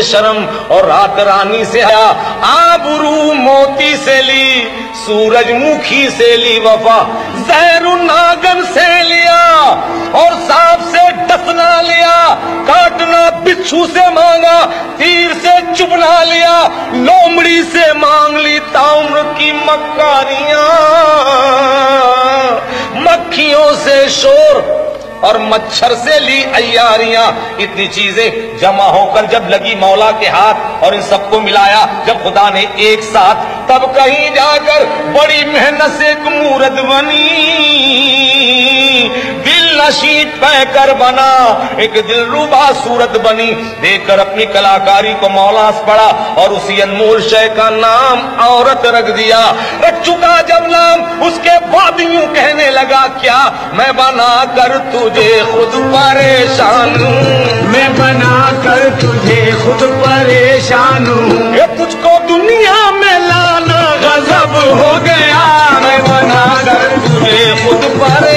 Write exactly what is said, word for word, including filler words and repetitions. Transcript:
شرم اور رات رانی سے حیا، آبرو موتی سے لی، سورج مکھی سے لی وفا، زہر ناگن سے لیا اور سانپ سے ڈسنا لیا، کاٹنا بچھو سے مانگا، تیر سے چبنا لیا، لومڑی سے مانگ لی تاؤں کی مکاریاں، مکھیوں سے شور اور مچھر سے لی عیاریاں۔ اتنی چیزیں جمع ہو کر جب لگی مولا کے ہاتھ اور ان سب کو ملایا جب خدا نے ایک ساتھ، تب کہیں جا کر بڑی محنت سے ایک مورت بنی، دل نشید پہ کر بنا ایک دل ربا صورت بنی۔ دیکھ کر اپنی کلاکاری کو مولا سے پڑا اور اسی انمول شے کا نام عورت رکھ دیا۔ رکھ چکا جب نام اس کے بعد یوں کہنے لگا کیا، میں بنا کر تجھے خود پریشان ہوں، میں بنا کر تجھے خود پریشان ہوں، یہ تجھ کو دنیا میں لانا غضب ہو گیا، میں بنا کر تجھے خود پریشان